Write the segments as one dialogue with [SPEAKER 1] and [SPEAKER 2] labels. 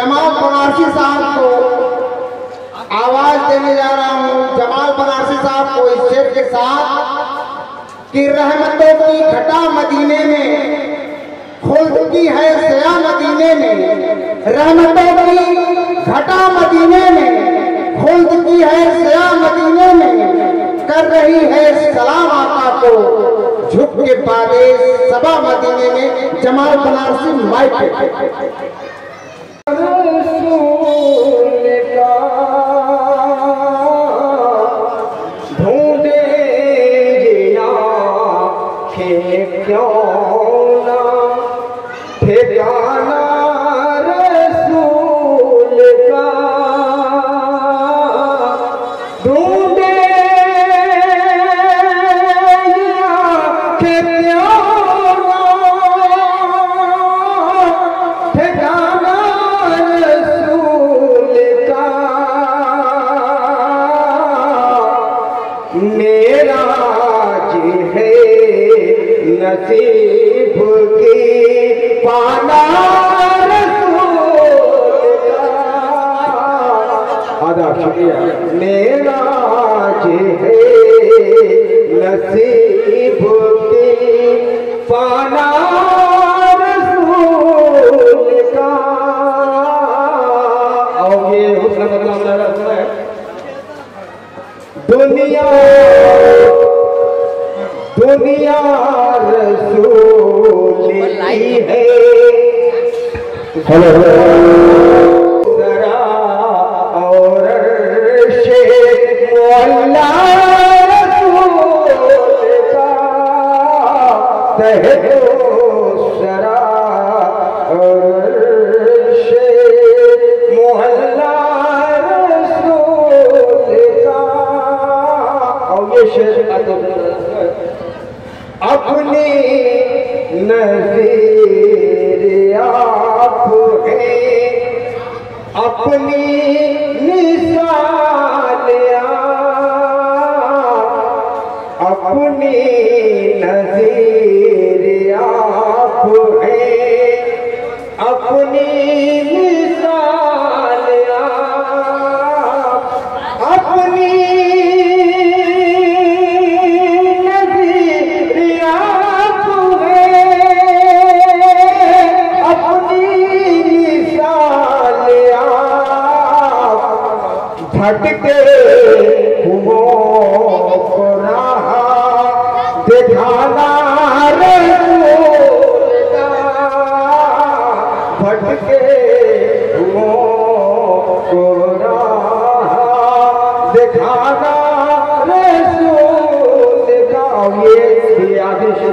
[SPEAKER 1] जमाल बनारसी साहब को आवाज देने जा रहा हूँ। जमाल बनारसी साहब को इस शेर के साथ कि रहमतों की घटा मदीने में, खुल्द की है सया मदीने में, रहमतों की घटा मदीने में, खुल्द की है सया मदीने में, कर रही है सलाम आका को झुक के पावे सबा मदीने में। जमाल बनारसी माइक पे।
[SPEAKER 2] क्यों ना ठिकाना रसूल का ढूंढे ठिकाना रसूल का। मेरा जी है नसीब की पाना रसूल का। आधा शुक्रिया। मेरा जी है नसीब की पाना रसूल का। और ये हुस्न मतलब है दुनिया दुनिया रसूल की है। हेलो जरा और शेख मोहल्ला रसूल का कह दो जरा और शेख मोहल्ला रसूल का। और ये शेख अपनी नज़ीर आप है, अपनी मिसाल अपनी नज़ीर आप है, अपनी मिसाल अपनी भटके हुओं को राह दिखाना रसूल का। भटके हुओं को राह दिखाना रसूल का। ये आदेश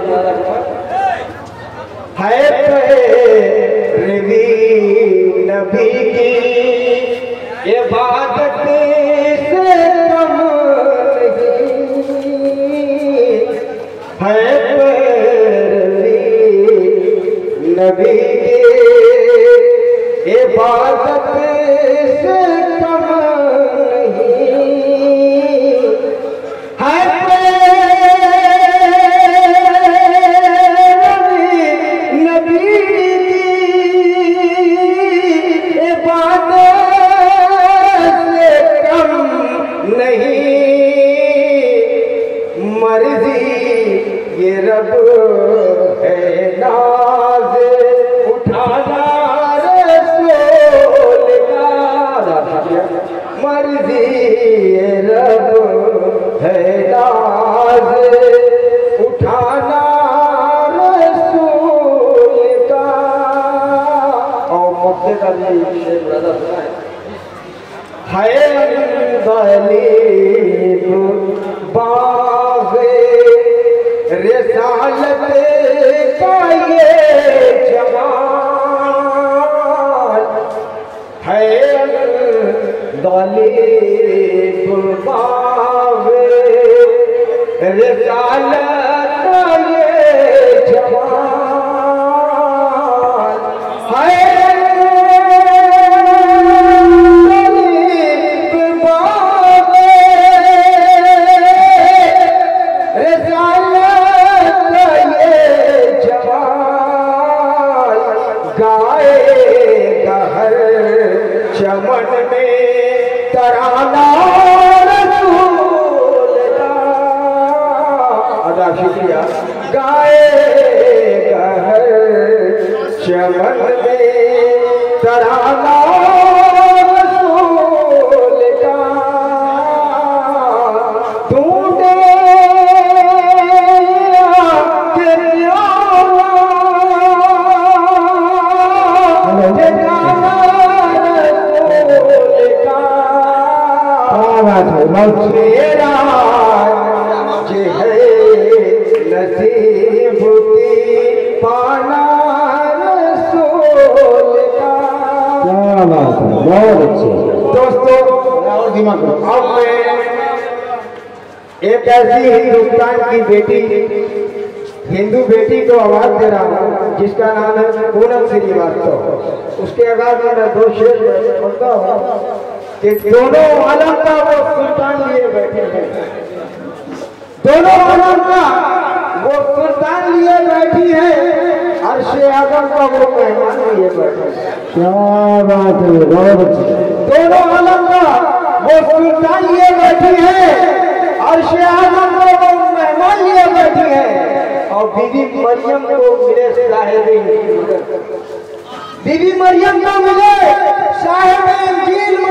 [SPEAKER 2] है पैरवी नबी की इबादत से कम नहीं है। पैरवी नबी की इबादत से कम नहीं है। पैरवी नबी की इबादत नहीं। मर्जी ये रब है नाज उठाना रसूल का। मर्जी ये रब है नाज उठाना रसूल का। और मुफ्ती का है गलीब बाग़े रिसालत का ये जमाल है। गलीब बाग़े रिसालत का ये जमाल है। गाएगा हर चमन में तराना रसूल का। अदा शुक्रिया। गाए हर चमन में तराना रसूल का। ढूंढे के मेरा जे है नसीब की पाना रसूल का।
[SPEAKER 1] क्या बात है, बहुत अच्छे
[SPEAKER 2] दोस्तों,
[SPEAKER 1] और दिमाग में।
[SPEAKER 2] अब मैं एक ऐसी हिंदुस्तान की बेटी, हिंदू बेटी को आवाज दे रहा हूँ जिसका नाम है पूनम श्रीवास्तव। उसके आवाज में मैं दो शेर बोलता हूँ कि दोनों आलम का वो सुल्तान लिए बैठे हैं। दोनों आलम का वो सुल्तान लिए बैठी है, अर्शे आजम का वो मेहमान लिए बैठे हैं।
[SPEAKER 1] क्या बात है, बहुत अच्छे।
[SPEAKER 2] दोनों आलम का वो सुल्तान लिए बैठी है, अर्शे आजम का वो मेहमान लिए बैठी है। और बीबी मरियम को मिले साहिब, बीबी मरियम को मिले साहिब इंजील